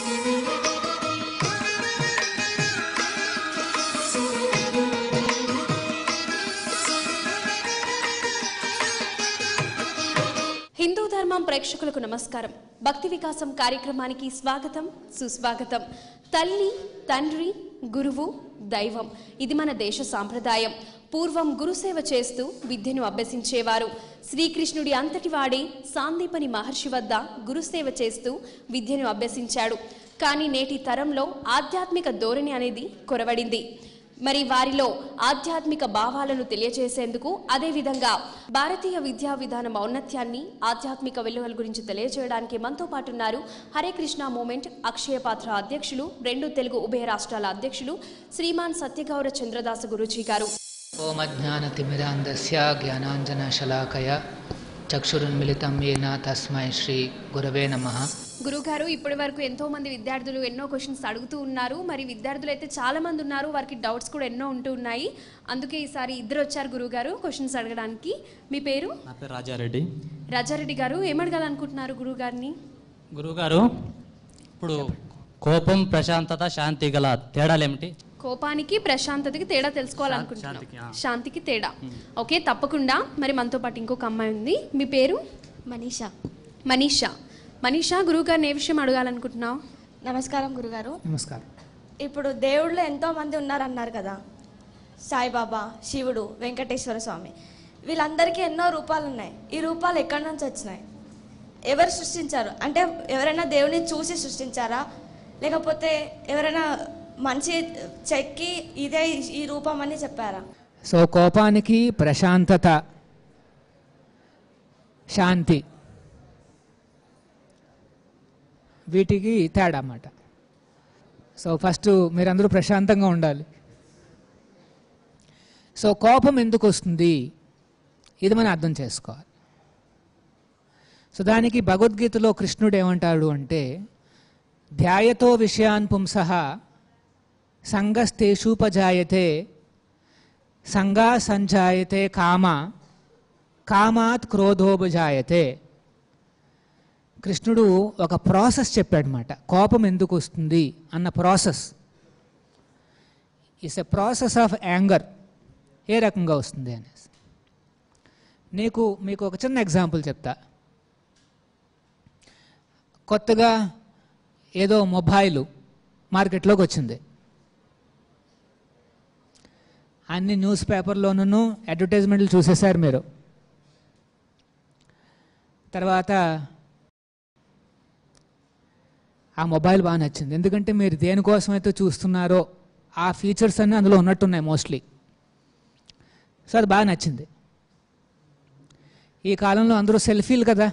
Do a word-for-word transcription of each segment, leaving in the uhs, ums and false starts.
హిందూ ధర్మం ప్రేక్షకులకు నమస్కారం. భక్తి వికాసం కార్యక్రమానికి స్వాగతం, సుస్వాగతం. తల్లి, తండ్రి, గురువు, దైవం ఇది మన దేశ సాంప్రదాయం. పూర్వం గురుసేవ చేస్తూ విద్యను అభ్యసించేవారు. శ్రీకృష్ణుడి అంతటి వాడే సాందీపని మహర్షి వద్ద గురుసేవ చేస్తూ విద్యను అభ్యసించాడు. కానీ నేటి తరంలో ఆధ్యాత్మిక ధోరణి అనేది కొరవడింది. మరి వారిలో ఆధ్యాత్మిక భావాలను తెలియజేసేందుకు, అదేవిధంగా భారతీయ విద్యా విధానం ఔన్నత్యాన్ని, ఆధ్యాత్మిక విలువల గురించి తెలియజేయడానికి మనతో పాటు ఉన్నారు హరే కృష్ణ మూమెంట్ అక్షయ పాత్ర అధ్యక్షులు, రెండు తెలుగు ఉభయ రాష్ట్రాల అధ్యక్షులు శ్రీమాన్ సత్యగౌర చంద్రదాస గురూజీ గారు. ఓం అజ్ఞానతిమిరాంధస్య జ్ఞానాంజన శలాకయ చక్షురున్మిళితం యేన తస్మై శ్రీ గురవే నమః. గురుగారు, ఇప్పటి వరకు ఎంతో మంది విద్యార్థులు ఎన్నో క్వశ్చన్స్ అడుగుతూ ఉన్నారు. మరి విద్యార్థులు అయితే చాలా మంది ఉన్నారు, వారికి డౌట్స్ కూడా ఎన్నో ఉంటూ ఉన్నాయి. అందుకే ఈసారి ఇద్దరు వచ్చారు గురుగారు క్వశ్చన్స్ అడగడానికి. మీ పేరు? నా పేరు రాజారెడ్డి. రాజారెడ్డి గారు, ఏమడగాలనుకుంటున్నారు గురుగారిని? గురుగారు, ఇప్పుడు కోపం, ప్రశాంతత, శాంతి గల తేడాలు ఏమిటి? కోపానికి ప్రశాంతతకి తేడా తెలుసుకోవాలనుకుంటున్నాను. శాంతికి తేడా. ఓకే, తప్పకుండా. మరి మనతో పాటు ఇంకొక అమ్మాయి ఉంది. మీ పేరు? మనీషా. మనీషా. మనీషా, గురువుగారిని ఏ విషయం అడగాలనుకుంటున్నావు? నమస్కారం గురుగారు. నమస్కారం. ఇప్పుడు దేవుళ్ళు ఎంతో మంది ఉన్నారన్నారు కదా, సాయిబాబా, శివుడు, వెంకటేశ్వర స్వామి, వీళ్ళందరికీ ఎన్నో రూపాలు ఉన్నాయి. ఈ రూపాలు ఎక్కడి నుంచి వచ్చినాయి? ఎవరు సృష్టించారు? అంటే ఎవరైనా దేవుని చూసి సృష్టించారా, లేకపోతే ఎవరైనా మంచి చెక్కి ఇదే ఈ రూపం అని చెప్పారా? సో కోపానికి ప్రశాంతత, శాంతి, వీటికి తేడా అన్నమాట. సో ఫస్ట్ మీరందరూ ప్రశాంతంగా ఉండాలి. సో కోపం ఎందుకు వస్తుంది, ఇది మనం అర్థం చేసుకోవాలి. సో దానికి భగవద్గీతలో కృష్ణుడు ఏమంటాడు అంటే, ధ్యాయతో విషయాన్ పుంసః సంగస్తేషూపజాయతే సంగా సంజాయతే కామ కామాత్ క్రోధోపజాయతే. కృష్ణుడు ఒక ప్రాసెస్ చెప్పాడనమాట. కోపం ఎందుకు వస్తుంది అన్న process. It's a process of anger. ఏ రకంగా వస్తుంది అనేసి నీకు మీకు ఒక చిన్న ఎగ్జాంపుల్ చెప్తా. కొత్తగా ఏదో మొబైల్ మార్కెట్లోకి వచ్చింది. అన్ని న్యూస్ పేపర్లోనూ అడ్వర్టైజ్మెంట్లు చూసేశారు మీరు. తర్వాత ఆ మొబైల్ బాగా నచ్చింది. ఎందుకంటే మీరు దేనికోసమైతే చూస్తున్నారో ఆ ఫీచర్స్ అన్నీ అందులో ఉన్నట్టున్నాయి మోస్ట్లీ. సో అది బాగా నచ్చింది. ఈ కాలంలో అందరూ సెల్ఫీలు కదా,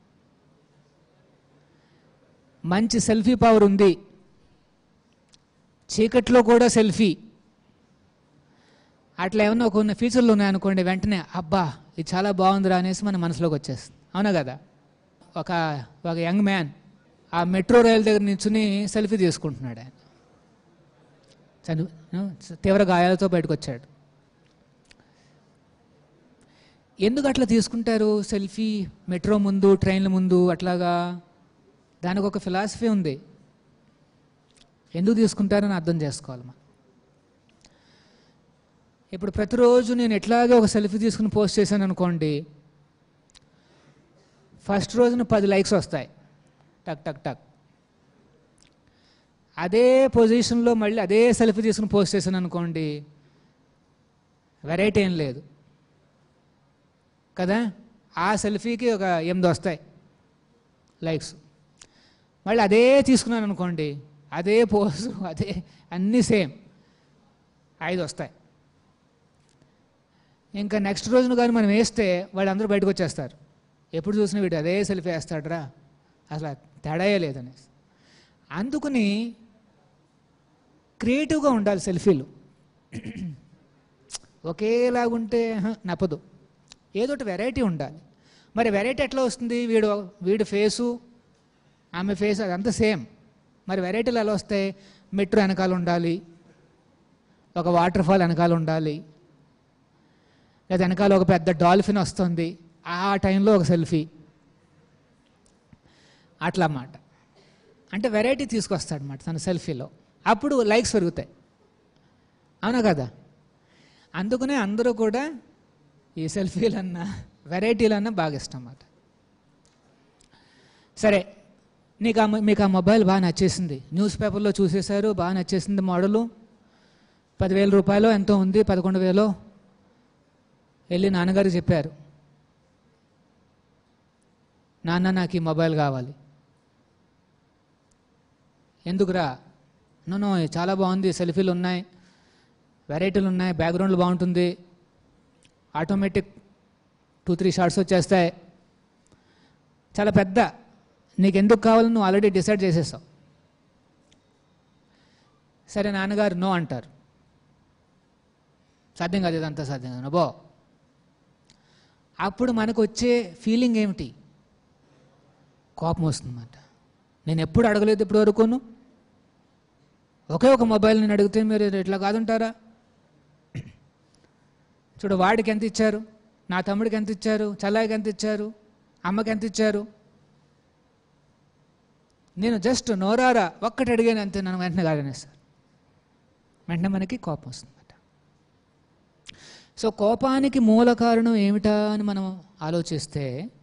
మంచి సెల్ఫీ పవర్ ఉంది. చీకట్లో కూడా సెల్ఫీ, అట్లా ఏమన్నా కొన్ని ఫీచర్లు ఉన్నాయనుకోండి, వెంటనే అబ్బా ఇది చాలా బాగుందిరా అనేసి మన మనసులోకి వచ్చేస్తుంది. అవునా కదా? ఒక ఒక యంగ్ మ్యాన్ ఆ మెట్రో రైలు దగ్గర నిల్చుని సెల్ఫీ తీసుకుంటున్నాడు. ఆయన చను తీవ్ర గాయాలతో బయటకు వచ్చాడు. ఎందుకు అట్లా తీసుకుంటారు సెల్ఫీ మెట్రో ముందు, ట్రైన్ల ముందు అట్లాగా? దానికి ఒక ఫిలాసఫీ ఉంది. ఎందుకు తీసుకుంటారని అర్థం చేసుకోవాలి మనం. ఇప్పుడు ప్రతిరోజు నేను ఎట్లాగే ఒక సెల్ఫీ తీసుకుని పోస్ట్ చేశాను అనుకోండి, ఫస్ట్ రోజున పది లైక్స్ వస్తాయి, టక్ టక్ టక్. అదే పొజిషన్లో మళ్ళీ అదే సెల్ఫీ తీసుకుని పోస్ట్ చేశాను అనుకోండి, వెరైటీ ఏం లేదు కదా. ఆ సెల్ఫీకి ఒక ఎనిమిది వస్తాయి లైక్స్. మళ్ళీ అదే తీసుకున్నాను అనుకోండి, అదే పోజు, అదే అన్నీ సేమ్, ఐదు వస్తాయి. ఇంకా నెక్స్ట్ రోజున కానీ మనం వేస్తే వాళ్ళందరూ బయటకు వచ్చేస్తారు. ఎప్పుడు చూసినా వీడు అదే సెల్ఫీ వేస్తాడరా, అసలు తేడాయే లేదనేసి. అందుకని క్రియేటివ్గా ఉండాలి సెల్ఫీలు. ఒకేలాగుంటే నప్పదు, ఏదో ఒకటి వెరైటీ ఉండాలి. మరి వెరైటీ ఎట్లా వస్తుంది? వీడు వీడు ఫేసు, ఆమె ఫేస్ అదంతా సేమ్. మరి వెరైటీలు ఎలా వస్తాయి? మెట్రో వెనకాల ఉండాలి, ఒక వాటర్ ఫాల్ వెనకాల ఉండాలి, లేదా వెనకాల ఒక పెద్ద డాల్ఫిన్ వస్తుంది, ఆ టైంలో ఒక సెల్ఫీ, అట్లా అన్నమాట. అంటే వెరైటీ తీసుకొస్తాడు అనమాట తన సెల్ఫీలో, అప్పుడు లైక్స్ పెరుగుతాయి. అవునా కదా? అందుకనే అందరూ కూడా ఈ సెల్ఫీలన్నా వెరైటీలన్నా బాగా ఇష్టం అన్నమాట. సరే, నీకు ఆ మీకు ఆ మొబైల్ బాగా నచ్చేసింది, న్యూస్ పేపర్లో చూసేశారు, బాగా నచ్చేసింది మోడలు, పదివేల రూపాయలు ఎంతో ఉంది, పదకొండు వేలో వెళ్ళి నాన్నగారికి చెప్పారు, నాన్న నాకు ఈ మొబైల్ కావాలి. ఎందుకురా? నో చాలా బాగుంది, సెల్ఫీలు ఉన్నాయి, వెరైటీలు ఉన్నాయి, బ్యాక్గ్రౌండ్లు బాగుంటుంది, ఆటోమేటిక్ టూ త్రీ షార్ట్స్ వచ్చేస్తాయి, చాలా పెద్ద, నీకు ఎందుకు కావాలని నువ్వు ఆల్రెడీ డిసైడ్ చేసేసావు. సరే నాన్నగారు నో అంటారు, సాధ్యం కాదు, ఇదంతా సాధ్యం కాదు బో. అప్పుడు మనకు వచ్చే ఫీలింగ్ ఏమిటి? కోపం వస్తుందన్నమాట. నేను ఎప్పుడు అడగలేదు ఇప్పటి వరకును, ఒకే ఒక మొబైల్ నేను అడిగితే మీరు ఇట్లా కాదుంటారా? చూడు, వాడికి ఎంత ఇచ్చారు, నా తమ్ముడికి ఎంత ఇచ్చారు, చల్లాయికి ఎంత ఇచ్చారు, అమ్మకి ఎంత ఇచ్చారు, నేను జస్ట్ నోరారా ఒక్కటి అడిగాను అంతే, నన్ను వెంటనే కాదనేస్తారు. వెంటనే మనకి కోపం వస్తుందన్నమాట. సో కోపానికి మూల కారణం ఏమిటా అని మనం ఆలోచిస్తే,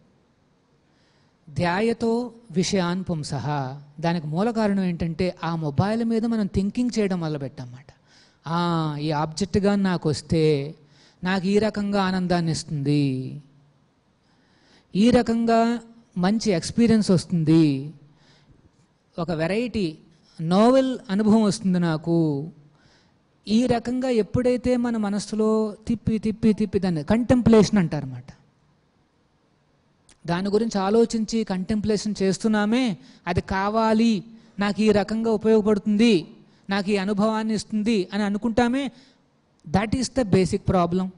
ధ్యాయతో విషయాన్ పుంసః, దానికి మూల కారణం ఏంటంటే ఆ మొబైల్ మీద మనం థింకింగ్ చేయడం మొదలుపెట్టమాట. ఈ ఆబ్జెక్ట్గా నాకు వస్తే నాకు ఈ రకంగా ఆనందాన్ని ఇస్తుంది, ఈ రకంగా మంచి ఎక్స్పీరియన్స్ వస్తుంది, ఒక వెరైటీ నోవెల్ అనుభవం వస్తుంది నాకు. ఈ రకంగా ఎప్పుడైతే మన మనసులో తిప్పి తిప్పి తిప్పి దాన్ని కంటెంప్లేషన్ అంటారన్నమాట, దాని గురించి ఆలోచించి కంటెంప్లేషన్ చేస్తున్నామే, అది కావాలి, నాకు ఈ రకంగా ఉపయోగపడుతుంది, నాకు ఈ అనుభవాన్ని ఇస్తుంది అని అనుకుంటామే, that is the basic problem.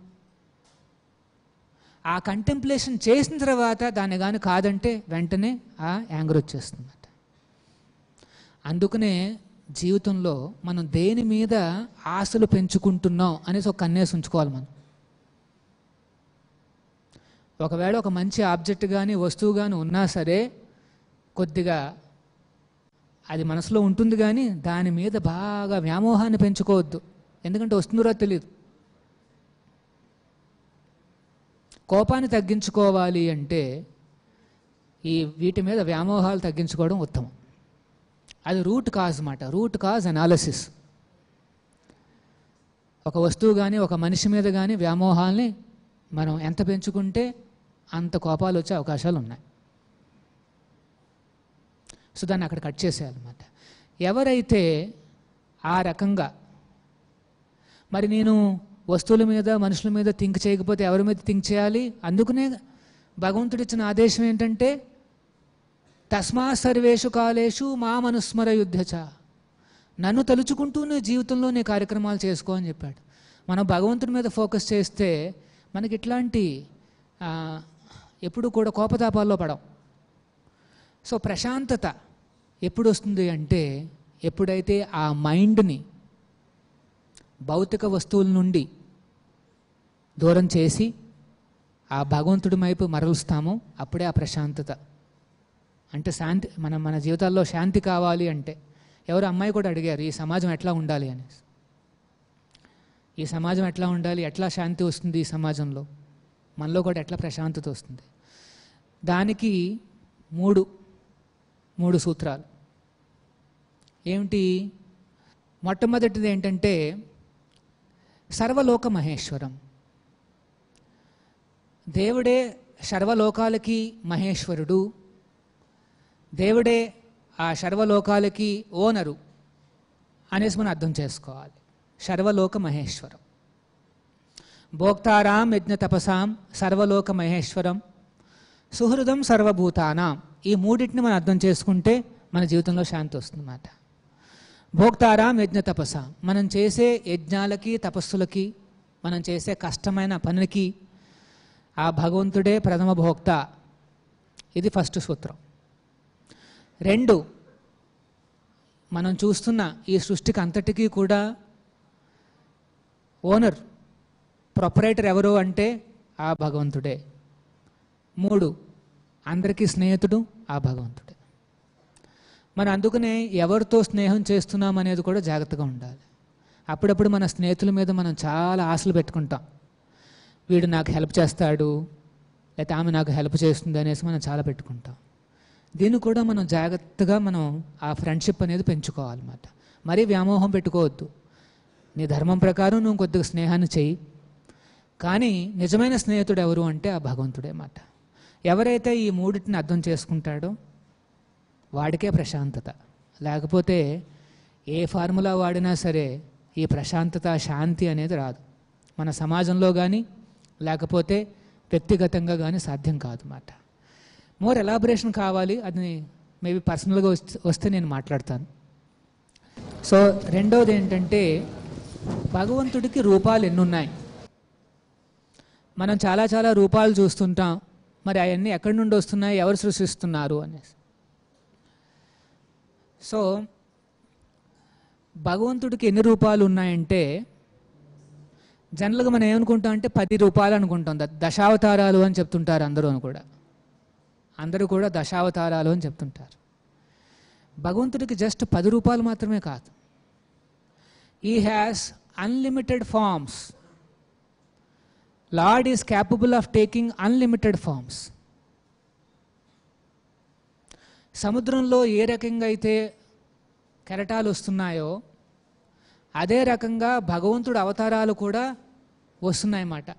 ఆ కంటెంప్లేషన్ చేసిన తర్వాత దాన్ని కానీ కాదంటే వెంటనే ఆ యాంగర్ వచ్చేస్తుంది. అందుకనే జీవితంలో మనం దేని మీద ఆశలు పెంచుకుంటున్నాం అనేసి ఒక కన్నేసి ఉంచుకోవాలి మనం. ఒకవేళ ఒక మంచి ఆబ్జెక్ట్ కానీ వస్తువు కానీ ఉన్నా సరే కొద్దిగా అది మనసులో ఉంటుంది, కానీ దాని మీద బాగా వ్యామోహాన్ని పెంచుకోవద్దు, ఎందుకంటే వస్తుందో తెలియదు. కోపాన్ని తగ్గించుకోవాలి అంటే ఈ వీటి మీద వ్యామోహాలు తగ్గించుకోవడం ఉత్తమం. అది రూట్ కాజ్ అన్నమాట, రూట్ కాజ్ అనాలిసిస్. ఒక వస్తువు కానీ ఒక మనిషి మీద కానీ వ్యామోహాల్ని మనం ఎంత పెంచుకుంటే అంత కోపాలు వచ్చే అవకాశాలు ఉన్నాయి. సో దాన్ని అక్కడ కట్ చేసేయాలన్నమాట. ఎవరైతే ఆ రకంగా, మరి నేను వస్తువుల మీద మనుషుల మీద థింక్ చేయకపోతే ఎవరి మీద థింక్ చేయాలి? అందుకనే భగవంతుడు ఇచ్చిన ఆదేశం ఏంటంటే, తస్మా సర్వేషు కాలేషు మా మనుస్మర యుద్ధచ, నన్ను తలుచుకుంటూ నీ జీవితంలో నీ కార్యక్రమాలు చేసుకో అని చెప్పాడు. మనం భగవంతుడి మీద ఫోకస్ చేస్తే మనకి ఇట్లాంటి ఎప్పుడు కూడా కోపతాపాల్లో పడం. సో ప్రశాంతత ఎప్పుడు వస్తుంది అంటే, ఎప్పుడైతే ఆ మైండ్ని భౌతిక వస్తువుల నుండి దూరం చేసి ఆ భగవంతుడి వైపు మరలుస్తామో అప్పుడే ఆ ప్రశాంతత. అంటే శాంతి, మనం మన జీవితాల్లో శాంతి కావాలి అంటే, ఎవరు అమ్మాయి కూడా అడిగారు ఈ సమాజం ఎట్లా ఉండాలి అనేసి. ఈ సమాజం ఎట్లా ఉండాలి, ఎట్లా శాంతి వస్తుంది ఈ సమాజంలో, మనలో కూడా ఎట్లా ప్రశాంతత వస్తుంది? దానికి మూడు మూడు సూత్రాలు ఏమిటి? మొట్టమొదటిది ఏంటంటే సర్వలోక మహేశ్వరం. దేవుడే సర్వలోకాలకి మహేశ్వరుడు, దేవుడే ఆ సర్వలోకాలకి ఓనరు అనేసి మనం అర్థం చేసుకోవాలి. సర్వలోక మహేశ్వరం, భోక్తారాం యజ్ఞ తపసాం సర్వలోక మహేశ్వరం, సుహృదం సర్వభూతానాం. ఈ మూడింటిని మనం అర్థం చేసుకుంటే మన జీవితంలో శాంతి వస్తుందన్నమాట. భోక్తారాం యజ్ఞ తపసాం, మనం చేసే యజ్ఞాలకి తపస్సులకి, మనం చేసే కష్టమైన పనికి ఆ భగవంతుడే ప్రథమ భోక్త. ఇది ఫస్ట్ సూత్రం. రెండు, మనం చూస్తున్న ఈ సృష్టికి అంతటికీ కూడా ఓనర్, ప్రొపరేటర్ ఎవరు అంటే ఆ భగవంతుడే. మూడు, అందరికీ స్నేహితుడు ఆ భగవంతుడే. మనం అందుకనే ఎవరితో స్నేహం చేస్తున్నాం అనేది కూడా జాగ్రత్తగా ఉండాలి. అప్పుడప్పుడు మన స్నేహితుల మీద మనం చాలా ఆశలు పెట్టుకుంటాం. వీడు నాకు హెల్ప్ చేస్తాడు, లేకపోతే ఆమె నాకు హెల్ప్ చేస్తుంది అనేసి మనం చాలా పెట్టుకుంటాం. దీన్ని కూడా మనం జాగ్రత్తగా మనం ఆ ఫ్రెండ్షిప్ అనేది పెంచుకోవాలన్నమాట. మరీ వ్యామోహం పెట్టుకోవద్దు. నీ ధర్మం ప్రకారం నువ్వు కొద్దిగా స్నేహాన్ని చెయ్యి, కానీ నిజమైన స్నేహితుడు ఎవరు అంటే ఆ భగవంతుడే మాట. ఎవరైతే ఈ మూడింటిని అర్థం చేసుకుంటాడో వాడికే ప్రశాంతత. లేకపోతే ఏ ఫార్ములా వాడినా సరే ఈ ప్రశాంతత, శాంతి అనేది రాదు. మన సమాజంలో కానీ లేకపోతే వ్యక్తిగతంగా కానీ సాధ్యం కాదు మాట. మోర్ ఎలాబరేషన్ కావాలి, అది మేబీ పర్సనల్గా వస్తే నేను మాట్లాడతాను. సో రెండవది ఏంటంటే భగవంతుడికి రూపాలు ఎన్నున్నాయి. మనం చాలా చాలా రూపాలు చూస్తుంటాం. మరి అవన్నీ ఎక్కడి నుండి వస్తున్నాయి, ఎవరు సృష్టిస్తున్నారు అనేసి. సో భగవంతుడికి ఎన్ని రూపాలు ఉన్నాయంటే జనరల్గా మనం ఏమనుకుంటాం అంటే పది రూపాయలు అనుకుంటాం. ద దశావతారాలు అని చెప్తుంటారు అందరూ కూడా. అందరూ కూడా దశావతారాలు అని చెప్తుంటారు. భగవంతుడికి జస్ట్ పది రూపాయలు మాత్రమే కాదు. He has unlimited forms. Lord is capable of taking unlimited forms. సముద్రంలో ఏ రకంగా అయితే కెరటాలు వస్తున్నాయో అదే రకంగా భగవంతుడు అవతారాలు కూడా వస్తున్నాయన్నమాట.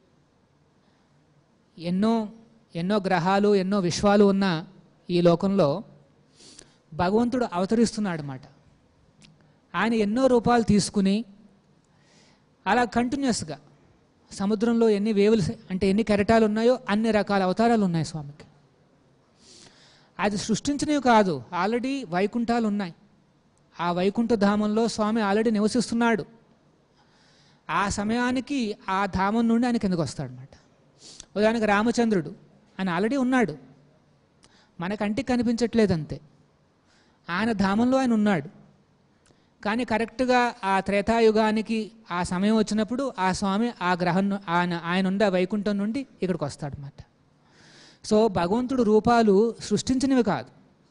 ఎన్నో ఎన్నో గ్రహాలు, ఎన్నో విశ్వాలు ఉన్న ఈ లోకంలో భగవంతుడు అవతరిస్తున్నాడు అన్నమాట. ఆయన ఎన్నో రూపాలు తీసుకుని అలా కంటిన్యూస్గా సముద్రంలో ఎన్ని వేవులు అంటే ఎన్ని కెరటాలు ఉన్నాయో అన్ని రకాల అవతారాలు ఉన్నాయి స్వామికి. అది సృష్టించినవి కాదు, ఆల్రెడీ వైకుంఠాలు ఉన్నాయి. ఆ వైకుంఠ ధామంలో స్వామి ఆల్రెడీ నివసిస్తున్నాడు. ఆ సమయానికి ఆ ధామం నుండి ఆయన కిందకు వస్తాడనమాట. ఉదాహరణకు రామచంద్రుడు ఆయన ఆల్రెడీ ఉన్నాడు, మన కంటికి కనిపించట్లేదు అంతే. ఆయన ధామంలో ఆయన ఉన్నాడు. కానీ కరెక్ట్గా ఆ త్రేతాయుగానికి ఆ సమయం వచ్చినప్పుడు ఆ స్వామి ఆ గ్రహం ఆయన ఆయన ఉండే వైకుంఠం నుండి ఇక్కడికి వస్తాడనమాట. సో భగవంతుడు రూపాలు సృష్టించినవి కాదు,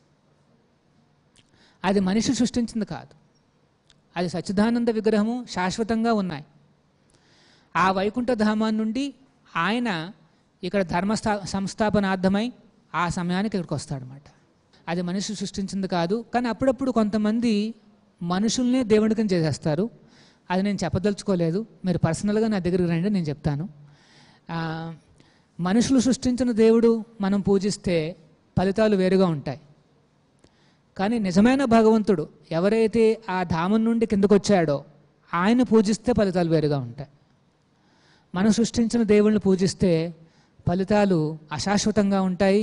అది మనిషి సృష్టించింది కాదు. అది సచ్చిదానంద విగ్రహము శాశ్వతంగా ఉన్నాయి. ఆ వైకుంఠ ధామాన్ని నుండి ఆయన ఇక్కడ ధర్మస్థా సంస్థాపనార్థమై ఆ సమయానికి ఇక్కడికి వస్తాడనమాట. అది మనిషి సృష్టించింది కాదు. కానీ అప్పుడప్పుడు కొంతమంది మనుషుల్నే దేవుడికని చేసేస్తారు. అది నేను చెప్పదలుచుకోలేదు, మీరు పర్సనల్గా నా దగ్గరికి రండి, నేను చెప్తాను. మనుషులు సృష్టించిన దేవుడు మనం పూజిస్తే ఫలితాలు వేరుగా ఉంటాయి. కానీ నిజమైన భగవంతుడు ఎవరైతే ఆ ధామం నుండి కిందకు వచ్చాడో ఆయన పూజిస్తే ఫలితాలు వేరుగా ఉంటాయి. మనం సృష్టించిన దేవుళ్ళని పూజిస్తే ఫలితాలు అశాశ్వతంగా ఉంటాయి.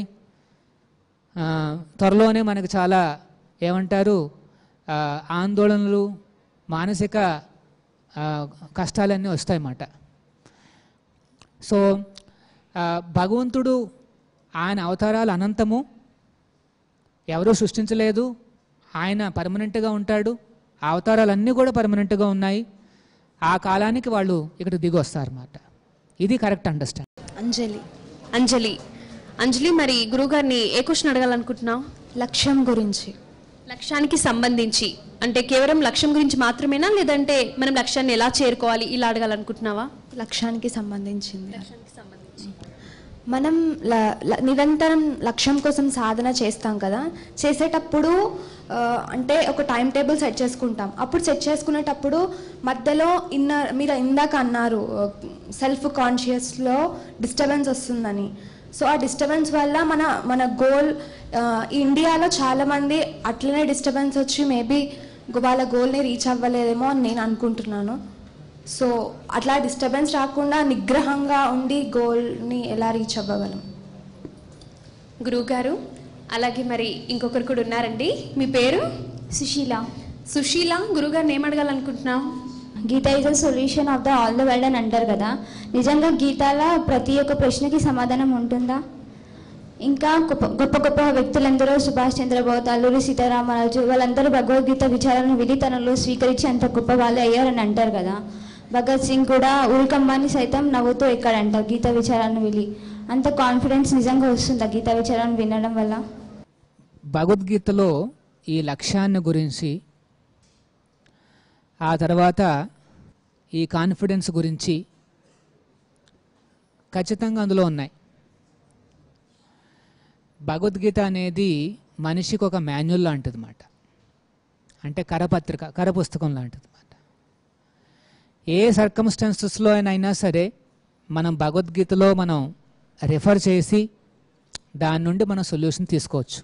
త్వరలోనే మనకు చాలా ఏమంటారు ఆందోళనలు, మానసిక కష్టాలన్నీ వస్తాయన్నమాట. సో భగవంతుడు ఆయన అవతారాలు అనంతము, ఎవరూ సృష్టించలేదు, ఆయన పర్మనెంట్గా ఉంటాడు. ఆ అవతారాలన్నీ కూడా పర్మనెంట్గా ఉన్నాయి. ఆ కాలానికి వాళ్ళు ఇక్కడ దిగి వస్తారన్నమాట. ఇది కరెక్ట్ అండర్స్టాండ్. అంజలి అంజలి అంజలి మరి గురువుగారిని ఏ క్వశ్చన్ అడగాలనుకుంటున్నావు? లక్ష్యం గురించి. లక్ష్యానికి సంబంధించి అంటే కేవలం లక్ష్యం గురించి మాత్రమేనా, లేదంటే మనం లక్ష్యాన్ని ఎలా చేరుకోవాలి ఇలా అడగాలనుకుంటున్నావా? లక్ష్యానికి సంబంధించింది. మనం నిరంతరం లక్ష్యం కోసం సాధన చేస్తాం కదా, చేసేటప్పుడు అంటే ఒక టైం టేబుల్ సెట్ చేసుకుంటాం. అప్పుడు సెట్ చేసుకునేటప్పుడు మధ్యలో ఇన్న మీరు ఇందాక అన్నారు సెల్ఫ్ కాన్షియస్లో డిస్టర్బెన్స్ వస్తుందని. సో ఆ డిస్టర్బెన్స్ వల్ల మన మన గోల్ ఇండియాలో చాలామంది అట్లనే డిస్టర్బెన్స్ వచ్చి మేబీ వాళ్ళ గోల్ని రీచ్ అవ్వలేదేమో అని నేను అనుకుంటున్నాను. సో అట్లా డిస్టర్బెన్స్ రాకుండా నిగ్రహంగా ఉండి గోల్ని ఎలా రీచ్ అవ్వగలం? గురువుగారు అలాగే మరి ఇంకొకరు కూడా ఉన్నారండి. మీ పేరు? సుశీల. సుశీల, గురువుగారిని ఏం అడగాలనుకుంటున్నావు? Gita is the solution of the all the world అని అంటారు కదా, నిజంగా గీతాల ప్రతి ఒక్క ప్రశ్నకి సమాధానం ఉంటుందా? ఇంకా గొప్ప గొప్ప గొప్ప వ్యక్తులందరూ సుభాష్ చంద్రబోస్, అల్లూరి సీతారామరాజు వాళ్ళందరూ భగవద్గీత విచారాలను విధితనంలో స్వీకరించి అంత గొప్ప వాళ్ళే అయ్యారని అంటారు కదా. భగత్ సింగ్ కూడా ఉల్కమ్మని సైతం నవ్వుతూ ఎక్కడంట గీత విచారాలను విని. అంత కాన్ఫిడెన్స్ నిజంగా వస్తుందా గీత విచారాన్ని వినడం వల్ల? భగవద్గీతలో ఈ లక్ష్యాన్ని గురించి, ఆ తర్వాత ఈ కాన్ఫిడెన్స్ గురించి ఖచ్చితంగా అందులో ఉన్నాయి. భగవద్గీత అనేది మనిషికి ఒక మాన్యువల్ లాంటిది అన్నమాట. అంటే కరపత్రిక, కరపుస్తకం లాంటిది అన్నమాట. ఏ సర్కమ్స్టాన్సెస్లో అయినా సరే మనం భగవద్గీతలో మనం రిఫర్ చేసి దాని నుండి మనం సొల్యూషన్ తీసుకోవచ్చు.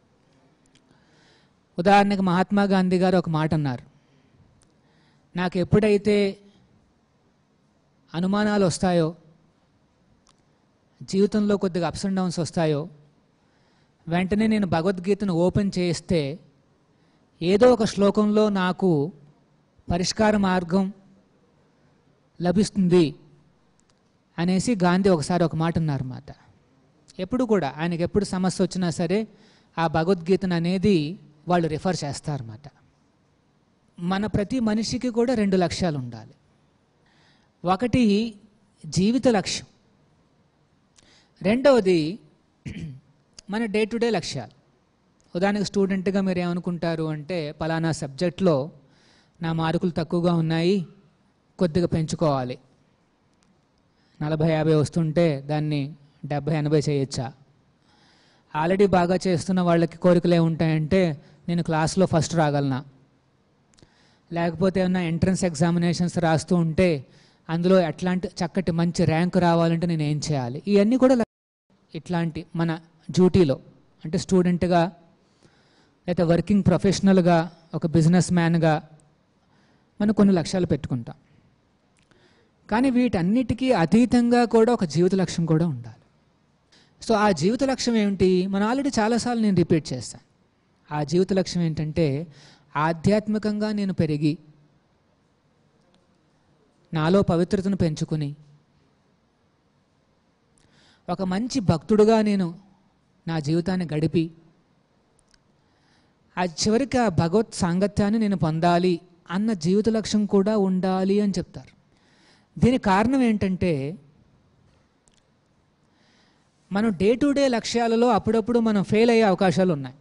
ఉదాహరణకి మహాత్మా గాంధీ గారు ఒక మాట అన్నారు, నాకు ఎప్పుడైతే అనుమానాలు వస్తాయో, జీవితంలో కొద్దిగా అప్స్ అండ్ డౌన్స్ వస్తాయో, వెంటనే నేను భగవద్గీతను ఓపెన్ చేస్తే ఏదో ఒక శ్లోకంలో నాకు పరిష్కార మార్గం లభిస్తుంది అనేసి గాంధీ ఒకసారి ఒక మాట అన్నారన్నమాట. ఎప్పుడు కూడా ఆయనకి ఎప్పుడు సమస్య వచ్చినా సరే ఆ భగవద్గీతను అనేది వాళ్ళు రిఫర్ చేస్తారన్నమాట. మన ప్రతి మనిషికి కూడా రెండు లక్ష్యాలు ఉండాలి. ఒకటి జీవిత లక్ష్యం, రెండవది మన డే టు డే లక్ష్యాలు. ఉదాహరణకు స్టూడెంట్గా మీరు ఏమనుకుంటారు అంటే, పలానా సబ్జెక్ట్లో నా మార్కులు తక్కువగా ఉన్నాయి, కొద్దిగా పెంచుకోవాలి. నలభై యాభై వస్తుంటే దాన్ని డెబ్భై ఎనభై చేయొచ్చా? ఆల్రెడీ బాగా చేస్తున్న వాళ్ళకి కోరికలు ఏముంటాయంటే, నేను క్లాస్లో ఫస్ట్ రాగలనా, లేకపోతే ఏమన్నా ఎంట్రన్స్ ఎగ్జామినేషన్స్ రాస్తూ ఉంటే అందులో ఎట్లాంటి చక్కటి మంచి ర్యాంక్ రావాలంటే నేను ఏం చేయాలి? ఇవన్నీ కూడా ఇట్లాంటి మన డ్యూటీలో, అంటే స్టూడెంట్గా లేదా వర్కింగ్ ప్రొఫెషనల్గా, ఒక బిజినెస్ మ్యాన్గా మనం కొన్ని లక్ష్యాలు పెట్టుకుంటాం. కానీ వీటన్నిటికీ అతీతంగా కూడా ఒక జీవిత లక్ష్యం కూడా ఉండాలి. సో ఆ జీవిత లక్ష్యం ఏమిటి? మనం ఆల్రెడీ చాలాసార్లు నేను రిపీట్ చేస్తాను. ఆ జీవిత లక్ష్యం ఏంటంటే, ఆధ్యాత్మికంగా నేను పెరిగి నాలో పవిత్రతను పెంచుకుని ఒక మంచి భక్తుడుగా నేను నా జీవితాన్ని గడిపి ఆ చివరికి ఆ భగవత్ సాంగత్యాన్ని నేను పొందాలి అన్న జీవిత లక్ష్యం కూడా ఉండాలి అని చెప్తారు. దీనికి కారణం ఏంటంటే, మనం డే టు డే లక్ష్యాలలో అప్పుడప్పుడు మనం ఫెయిల్ అయ్యే అవకాశాలు ఉన్నాయి.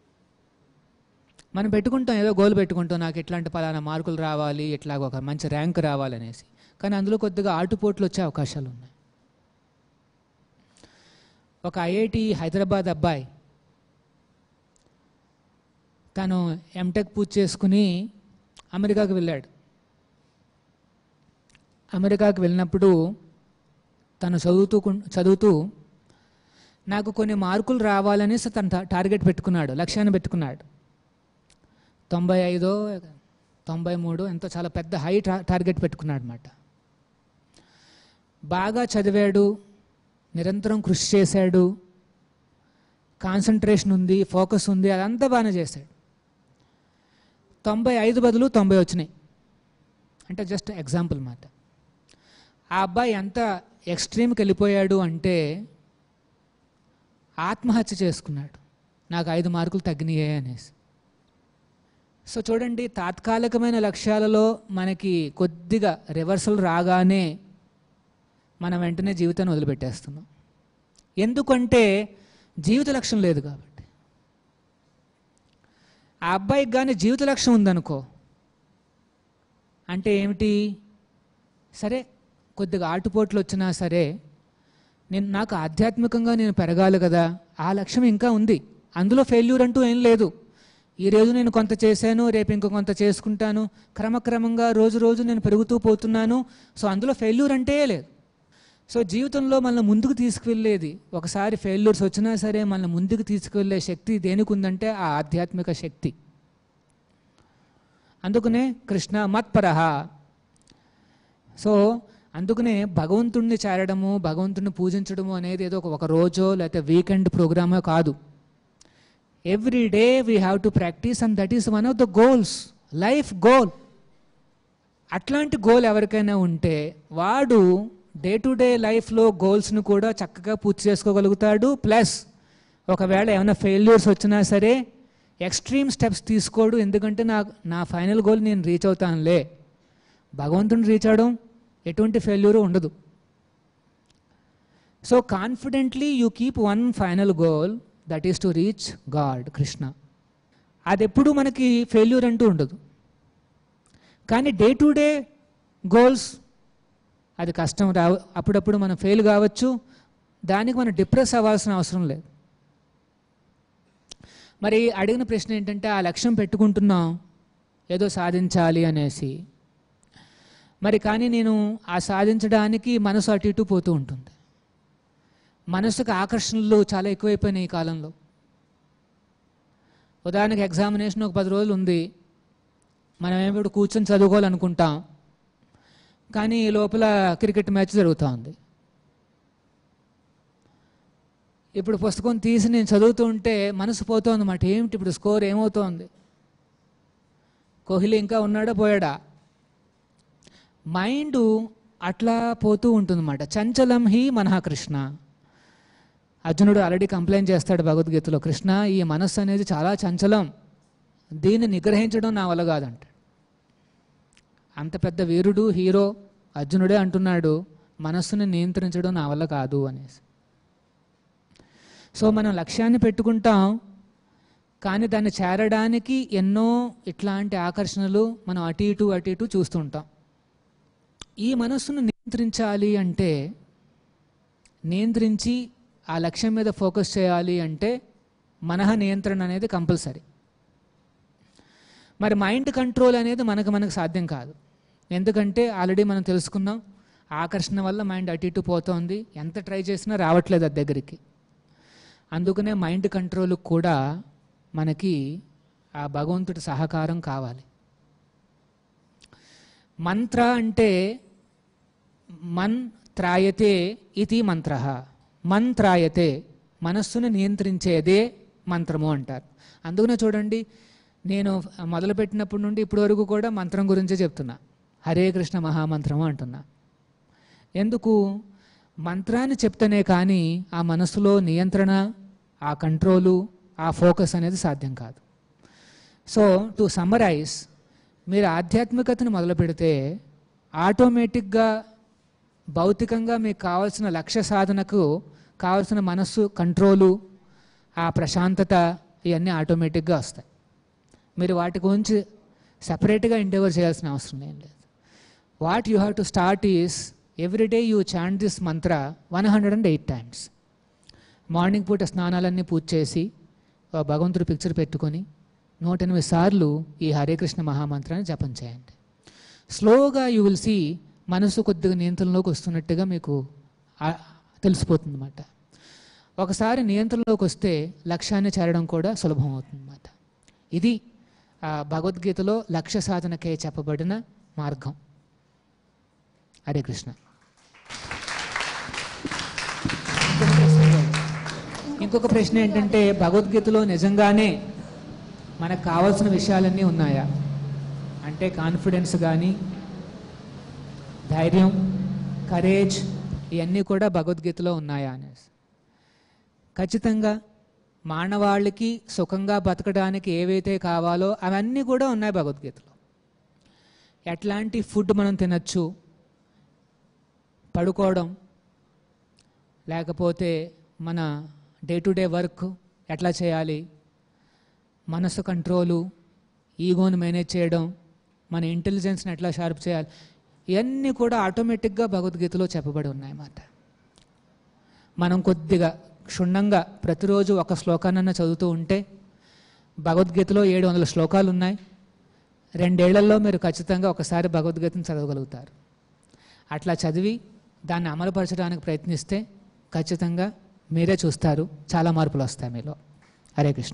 మనం పెట్టుకుంటాం, ఏదో గోల్ పెట్టుకుంటాం, నాకు ఇట్లాంటి పలానా మార్కులు రావాలి, ఇట్లా ఒక మంచి ర్యాంక్ రావాలనేసి. కానీ అందులో కొద్దిగా ఆటుపోట్లు వచ్చే అవకాశాలు ఉన్నాయి. ఒక ఐఐటి హైదరాబాద్ అబ్బాయి తను ఎంటెక్ పూర్తి చేసుకుని అమెరికాకు వెళ్ళాడు. అమెరికాకు వెళ్ళినప్పుడు తను చదువుతూ చదువుతూ నాకు కొన్ని మార్కులు రావాలనేసి తను టార్గెట్ పెట్టుకున్నాడు, లక్ష్యాన్ని పెట్టుకున్నాడు. తొంభై ఐదో తొంభై మూడు ఎంతో చాలా పెద్ద హై టార్గెట్ పెట్టుకున్నాడు అన్నమాట. బాగా చదివాడు, నిరంతరం కృషి చేశాడు, కాన్సన్ట్రేషన్ ఉంది, ఫోకస్ ఉంది, అదంతా బాగానే చేశాడు. తొంభై ఐదు బదులు తొంభై వచ్చినాయి. అంటే జస్ట్ ఎగ్జాంపుల్ మాట. ఆ అబ్బాయి ఎంత ఎక్స్ట్రీమ్కి వెళ్ళిపోయాడు అంటే ఆత్మహత్య చేసుకున్నాడు, నాకు ఐదు మార్కులు తగ్గినాయే అనేసి. సో చూడండి, తాత్కాలికమైన లక్ష్యాలలో మనకి కొద్దిగా రివర్సల్ రాగానే మనం వెంటనే జీవితాన్ని వదిలిపెట్టేస్తున్నాం. ఎందుకంటే జీవిత లక్ష్యం లేదు కాబట్టి. ఆ అబ్బాయికి కానీ జీవిత లక్ష్యం ఉందనుకో, అంటే ఏమిటి, సరే కొద్దిగా ఆటుపోట్లు వచ్చినా సరే నేను నాకు ఆధ్యాత్మికంగా నేను పెరగాలి కదా, ఆ లక్ష్యం ఇంకా ఉంది, అందులో ఫెయిల్యూర్ అంటూ ఏం లేదు. ఈరోజు నేను కొంత చేశాను, రేపు ఇంకో కొంత చేసుకుంటాను, క్రమక్రమంగా రోజు రోజు నేను పెరుగుతూ పోతున్నాను. సో అందులో ఫెయిల్యూర్ అంటే లేదు. సో జీవితంలో మనల్ని ముందుకు తీసుకువెళ్ళేది, ఒకసారి ఫెయిల్యూర్స్ వచ్చినా సరే మనల్ని ముందుకు తీసుకువెళ్ళే శక్తి దేనికి ఉందంటే ఆ ఆధ్యాత్మిక శక్తి. అందుకనే కృష్ణ మత్పరహ. సో అందుకనే భగవంతుడిని చేరడము, భగవంతుడిని పూజించడము అనేది ఏదో ఒక రోజో లేకపోతే వీకెండ్ ప్రోగ్రామో కాదు. Every day we have to practice and that is one of the goals, life goal. అట్లాంటి గోల్ ఎవరికైనా ఉంటే వాడు డే టు డే లైఫ్లో గోల్స్ను కూడా చక్కగా పూర్తి చేసుకోగలుగుతాడు. ప్లస్ ఒకవేళ ఏమైనా ఫెయిల్యూర్స్ వచ్చినా సరే ఎక్స్ట్రీమ్ స్టెప్స్ తీసుకోడు. ఎందుకంటే నా నా ఫైనల్ గోల్ నేను రీచ్ అవుతానులే, భగవంతుని రీచ్ అవడం ఎటువంటి ఫెయిల్యూరు ఉండదు. So confidently you keep one final goal, that is to reach God, Krishna. అది ఎప్పుడూ మనకి ఫెయిల్యూర్ అంటూ ఉండదు. కానీ డే టు డే గోల్స్ అది కష్టం రా అప్పుడప్పుడు మనం ఫెయిల్ కావచ్చు, దానికి మనం డిప్రెస్ అవ్వాల్సిన అవసరం లేదు. మరి అడిగిన ప్రశ్న ఏంటంటే, ఆ లక్ష్యం పెట్టుకుంటున్నాం ఏదో సాధించాలి అనేసి, మరి కానీ నేను ఆ సాధించడానికి మనసు అటు ఇటు పోతూ ఉంటుంది. మనసుకు ఆకర్షణలు చాలా ఎక్కువైపోయినాయి ఈ కాలంలో. ఉదాహరణకి ఎగ్జామినేషన్ ఒక పది రోజులు ఉంది, మనం ఏమిప్పుడు కూర్చొని చదువుకోవాలనుకుంటాం, కానీ ఈ లోపల క్రికెట్ మ్యాచ్ జరుగుతూ ఉంది. ఇప్పుడు పుస్తకం తీసి నేను చదువుతూ ఉంటే మనసు పోతుంది అన్నమాట. ఏమిటి ఇప్పుడు స్కోర్ ఏమవుతోంది, కోహ్లీ ఇంకా ఉన్నాడా పోయాడా, మైండ్ అట్లా పోతూ ఉంటుందన్నమాట. చంచలం హి మనః కృష్ణ. అర్జునుడు ఆల్రెడీ కంప్లైంట్ చేస్తాడు భగవద్గీతలో, కృష్ణ ఈ మనస్సు అనేది చాలా చంచలం, దీన్ని నిగ్రహించడం నా వల్ల కాదంట. అంత పెద్ద వీరుడు హీరో అర్జునుడే అంటున్నాడు మనస్సుని నియంత్రించడం నా వల్ల కాదు అనేసి. సో మనం లక్ష్యాన్ని పెట్టుకుంటాం, కానీ దాన్ని చేరడానికి ఎన్నో ఇట్లాంటి ఆకర్షణలు మనం అటు ఇటు అటు ఇటు చూస్తుంటాం. ఈ మనస్సును నియంత్రించాలి అంటే, నియంత్రించి ఆ లక్ష్యం మీద ఫోకస్ చేయాలి అంటే మనః నియంత్రణ అనేది కంపల్సరీ. మరి మైండ్ కంట్రోల్ అనేది మనకు మనకు సాధ్యం కాదు. ఎందుకంటే ఆల్రెడీ మనం తెలుసుకున్నాం, ఆకర్షణ వల్ల మైండ్ అటు ఇటు పోతుంది, ఎంత ట్రై చేసినా రావట్లేదు అది దగ్గరికి. అందుకనే మైండ్ కంట్రోల్ కూడా మనకి ఆ భగవంతుడి సహకారం కావాలి. మంత్ర అంటే మన్ త్రాయతే ఇది మంత్ర. మన్ త్రాయతే మనస్సును నియంత్రించేదే మంత్రము అంటారు. అందుకనే చూడండి, నేను మొదలుపెట్టినప్పటి నుండి ఇప్పటి వరకు కూడా మంత్రం గురించే చెప్తున్నా, హరే కృష్ణ మహామంత్రము అంటున్నా. ఎందుకు? మంత్రాన్ని చెప్తేనే కానీ ఆ మనసులో నియంత్రణ, ఆ కంట్రోలు, ఆ ఫోకస్ అనేది సాధ్యం కాదు. సో టు సమ్మరైజ్, మీరు ఆధ్యాత్మికతను మొదలు పెడితే ఆటోమేటిక్గా భౌతికంగా మీకు కావాల్సిన లక్ష్య సాధనకు కావాల్సిన మనస్సు కంట్రోలు, ఆ ప్రశాంతత, ఇవన్నీ ఆటోమేటిక్గా వస్తాయి. మీరు వాటి గురించి సపరేట్గా ఎండెవర్ చేయాల్సిన అవసరం ఏం లేదు. What you have to start is every day you chant this mantra one hundred and eight times. Morning పూట స్నానాలన్నీ పూజ చేసి భగవంతుడు పిక్చర్ పెట్టుకొని నూట ఎనిమిది సార్లు ఈ హరే కృష్ణ మహామంత్రాన్ని జపం చేయండి. స్లోగా యూ విల్ సీ మనసు కొద్దిగా నియంత్రణలోకి వస్తున్నట్టుగా మీకు తెలిసిపోతుంది అన్నమాట. ఒకసారి నియంత్రణలోకి వస్తే లక్ష్యాన్ని చేరడం కూడా సులభం అవుతుంది అన్నమాట. ఇది భగవద్గీతలో లక్ష్య సాధనకే చెప్పబడిన మార్గం. హరే కృష్ణ. ఇంకొక ప్రశ్న ఏంటంటే, భగవద్గీతలో నిజంగానే మనకు కావాల్సిన విషయాలన్నీ ఉన్నాయా అంటే, కాన్ఫిడెన్స్ కానీ, ధైర్యం, కరేజ్, ఇవన్నీ కూడా భగవద్గీతలో ఉన్నాయా అనేసి. ఖచ్చితంగా మానవాళికి సుఖంగా బతకడానికి ఏవైతే కావాలో అవన్నీ కూడా ఉన్నాయి భగవద్గీతలో. ఎట్లాంటి ఫుడ్ మనం తినచ్చు, పడుకోవడం, లేకపోతే మన డే టు డే వర్క్ ఎట్లా చేయాలి, మనసు కంట్రోలు, ఈగోని మేనేజ్ చేయడం, మన ఇంటెలిజెన్స్ని ఎట్లా షార్ప్ చేయాలి, ఇవన్నీ కూడా ఆటోమేటిక్గా భగవద్గీతలో చెప్పబడి ఉన్నాయన్నమాట. మనం కొద్దిగా క్షుణ్ణంగా ప్రతిరోజు ఒక శ్లోకాన్నన్నా చదువుతూ ఉంటే, భగవద్గీతలో ఏడు వందల శ్లోకాలు ఉన్నాయి. రెండేళ్లలో మీరు ఖచ్చితంగా ఒకసారి భగవద్గీతను చదవగలుగుతారు. అట్లా చదివి దాన్ని అమలుపరచడానికి ప్రయత్నిస్తే ఖచ్చితంగా మీరే చూస్తారు, చాలా మార్పులు వస్తాయి మీలో. హరే కృష్ణ.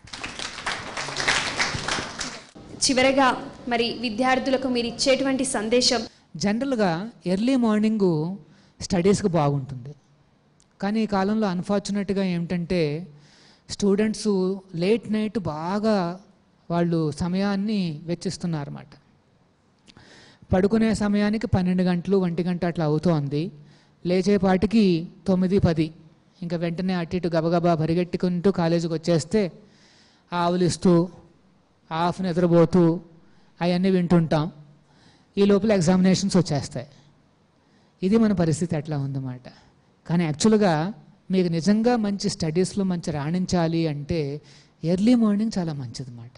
చివరగా మరి విద్యార్థులకు మీరు ఇచ్చేటువంటి సందేశం? జనరల్గా ఎర్లీ మార్నింగు స్టడీస్కి బాగుంటుంది, కానీ ఈ కాలంలో అన్ఫార్చునేట్గా ఏమిటంటే స్టూడెంట్స్ లేట్ నైట్ బాగా వాళ్ళు సమయాన్ని వెచ్చిస్తున్నారన్నమాట. పడుకునే సమయానికి పన్నెండు గంటలు ఒంటి గంట అట్లా అవుతోంది, లేచేపాటికి తొమ్మిది పది, ఇంకా వెంటనే అటు ఇటు గబగబా పరిగెట్టుకుంటూ కాలేజీకి వచ్చేస్తే ఆవులిస్తూ హాఫ్ నిద్రపోతూ అవన్నీ వింటుంటాం. ఈ లోపల ఎగ్జామినేషన్స్ వచ్చేస్తాయి. ఇది మన పరిస్థితి అట్లా ఉందన్నమాట. కానీ యాక్చువల్గా మీకు నిజంగా మంచి స్టడీస్లో మంచి రాణించాలి అంటే ఎర్లీ మార్నింగ్ చాలా మంచిది అన్నమాట.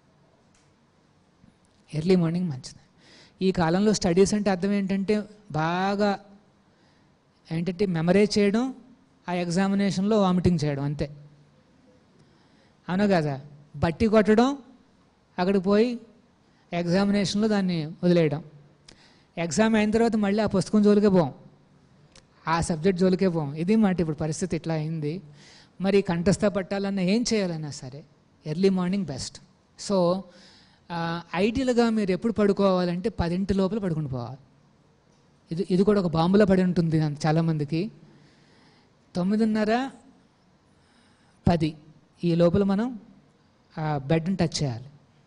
ఎర్లీ మార్నింగ్ మంచిది. ఈ కాలంలో స్టడీస్ అంటే అర్థం ఏంటంటే బాగా ఏంటంటే మెమరైజ్ చేయడం, ఆ ఎగ్జామినేషన్లో వామిటింగ్ చేయడం అంతే. అవును కదా? బట్టి కొట్టడం, అక్కడికి పోయి ఎగ్జామినేషన్లో దాన్ని వదిలేయడం. ఎగ్జామ్ అయిన తర్వాత మళ్ళీ ఆ పుస్తకం జోలికే పోం, ఆ సబ్జెక్ట్ జోలికే పోం. ఇది మాట ఇప్పుడు పరిస్థితి ఇట్లా అయింది. మరి కంఠస్థ పట్టాలన్నా ఏం చేయాలన్నా సరే ఎర్లీ మార్నింగ్ బెస్ట్. సో ఐడియల్గా మీరు ఎప్పుడు పడుకోవాలంటే పదింటి లోపల పడుకుని పోవాలి. ఇది ఇది కూడా ఒక బాంబులో పడి ఉంటుంది చాలామందికి. తొమ్మిదిన్నర పది ఈ లోపల మనం బెడ్ని టచ్ చేయాలి.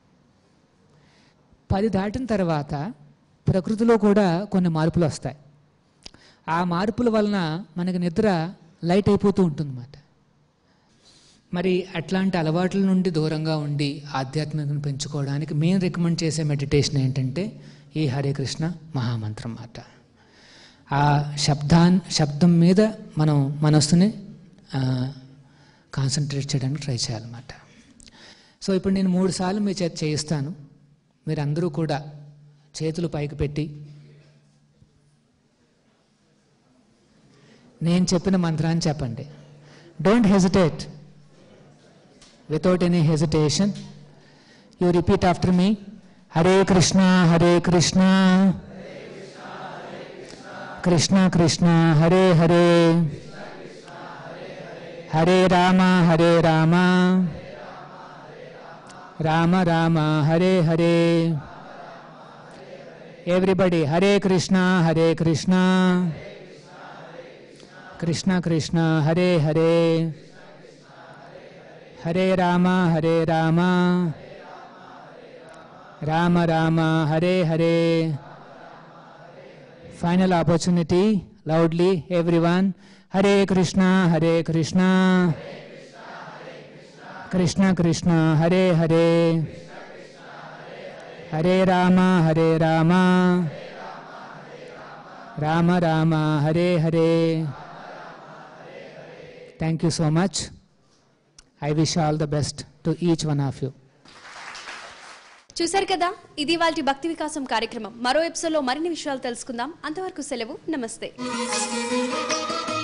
పది దాటిన తర్వాత ప్రకృతిలో కూడా కొన్ని మార్పులు వస్తాయి. ఆ మార్పుల వలన మనకి నిద్ర లైట్ అయిపోతూ ఉంటుందన్నమాట. మరి అట్లాంటి అలవాట్ల నుండి దూరంగా ఉండి ఆధ్యాత్మికను పెంచుకోవడానికి మేము రికమెండ్ చేసే మెడిటేషన్ ఏంటంటే ఈ హరే కృష్ణ మహామంత్రం మాట. ఆ శబ్దాన్ శబ్దం మీద మనం మనస్సుని కాన్సన్ట్రేట్ చేయడానికి ట్రై చేయాలన్నమాట. సో ఇప్పుడు నేను మూడు సార్లు మీ చేత చేయిస్తాను. మీరు అందరూ కూడా చేతులు పైకి పెట్టి నేను చెప్పిన మంత్రాన్ని చెప్పండి. Don't hesitate. Without any hesitation, you repeat after me. Hare Krishna, Hare Krishna, Krishna Krishna, Hare Hare, Hare Rama, Hare Rama, Rama Rama, Hare Hare. Everybody, Hare Krishna, Hare Krishna, Krishna Krishna, Hare Hare, Hare Rama, Hare Rama, Rama Rama, Hare Hare. Final opportunity, loudly, everyone. Hare Krishna, Hare Krishna, Krishna Krishna, Hare Hare, Hare Rama, Hare Rama, Rama Rama, Hare Hare. Thank you so much. I wish all the best to each one of you. చూశారు కదా, ఇది వాళ్ళ భక్తి వికాసం కార్యక్రమం. మరో ఎపిసోడ్లో మరిన్ని విషయాలు తెలుసుకుందాం. అంతవరకు సెలవు. నమస్తే.